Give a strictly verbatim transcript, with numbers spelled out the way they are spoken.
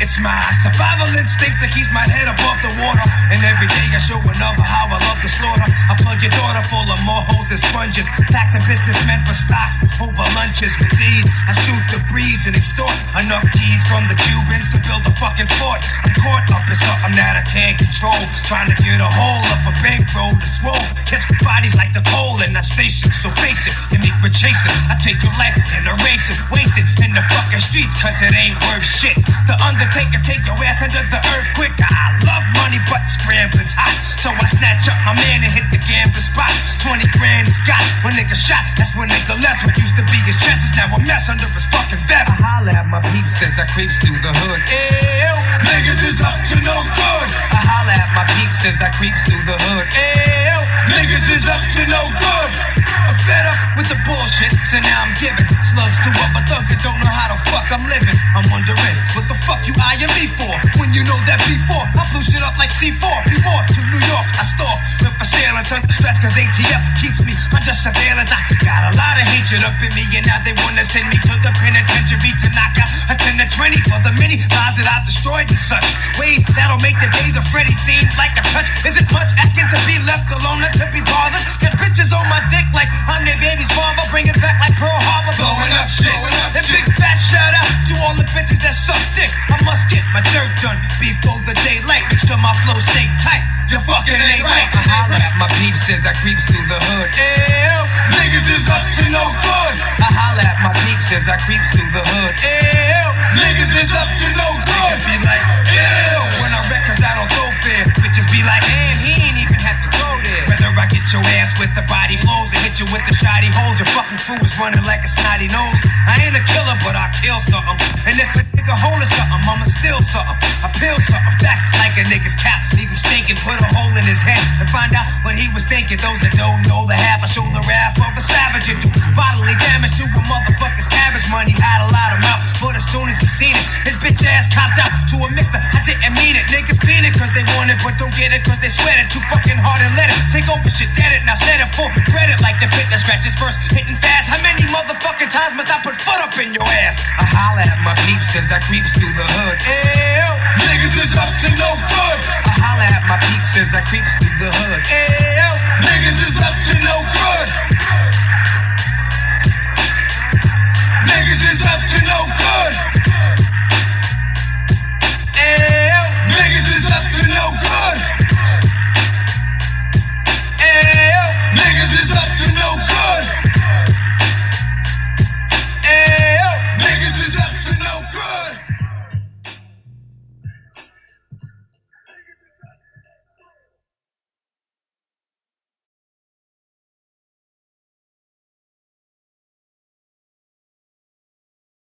It's my survival instinct that keeps my head above the water. And every day I show another how I love the slaughter. I plug your daughter full of more holes than sponges. Taxing businessmen for stocks over lunches. With these, I shoot the breeze and extort enough keys from the Cubans to build a fucking fort. I'm caught up in something that I can't control. Trying to get a hold of a bankroll to swole. Catch bodies like the coal in that station. So face it, you make me chase it. I take your life and erase it. Waste it in the fucking streets cause it ain't worth shit. The Undertaker take your ass under the earth quick. I love money but scrambling's hot. So I snatch up my man and hit the gambling spot. Twenty grand is got when nigga shot. That's when nigga less. What used to be his chest is now a mess under his fucking vest. I holla at my peeps as I creeps through the hood. Ew, niggas is up to no good. I holla at my peeps as I creeps through the hood. Ew, niggas is up to no good. I'm fed up with the bullshit, so now I'm giving slugs to other thugs that don't know how the fuck I'm living. I'm wondering what the fuck you eyeing me for when you know that before I blew shit up like C four. Before to New York, I stalk with for sale until the stress cause A T F keeps me under surveillance. I got a lot of hatred up in me and now they wanna send me to the penitentiary to knock out a ten to twenty for the many lives that I've destroyed in such ways that'll make the days of Freddy seem like a touch. Is it much asking to be left alone or to be bothered? Got bitches on my dick like I'm their baby's father. Bring it back like Pearl Harbor, blowing up shit. And big fat shout out to all the bitches that suck dick. I must get my dirt done before the daylight. Make sure my flow stay tight. You fucking ain't right. I holla at my peeps as I creeps through the hood. Ew, niggas is up to no good. I holla at my peeps as I creeps through the hood. Ew, niggas is up to no good. Be like, ew, when I wreck cause I don't go fair. Bitches be like, man, he ain't even have to go there. Whether I get your ass with the body blows or hit you with the shoddy holes, your fucking crew is running like a snotty nose. I ain't a killer, but I kill something. And if a nigga holding something, I'ma steal something. I peel something back like a nigga's cap. Leave him stinking, put a hole in his head and find out what he was thinking. Those that don't know the half, I show the wrath of a savage and do bodily damage to a motherfucker's cabbage. Money had a lot of mouth, but as soon as he seen it, his bitch ass copped out to a mister. I didn't mean it. Niggas mean it cause they want it, but don't get it cause they sweat it. Too fucking hard and let it take over shit, dead it. Now set it full credit like the bit that scratches first, hitting fast. How many motherfucking times must I put foot up in your ass? I holla at my peeps as I creeps through the hood. Ew, niggas is up to no good. I holla at my peeps as I creeps through the hood. Ew.